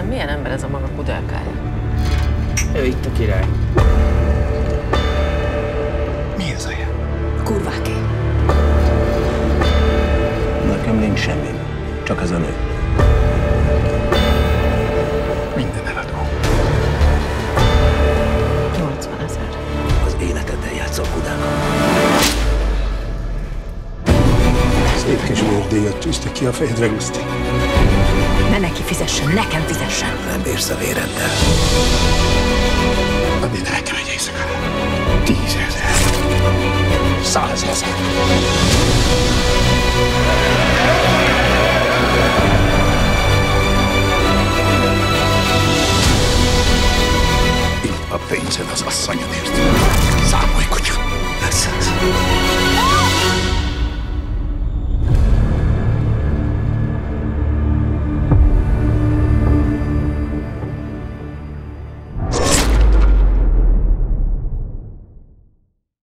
milyen ember ez a maga Kudelkája? Ő itt a király. Mi ez a jel? Kurváké. Nekem nincs semmi, csak ez a nő. Minden eladó. 80 000. Az életeddel játszol, Kudelka. Szép kis vérdíjat tűzte ki a fejedre, Guszti. Ne neki fizessen, nekem fizessen. Nem bírsz a véreddel. Addig nekem egy éjszakára. 10 000. 100 000. Itt a pénzed az asszonyodért. Számolj, kutya. Lesz az.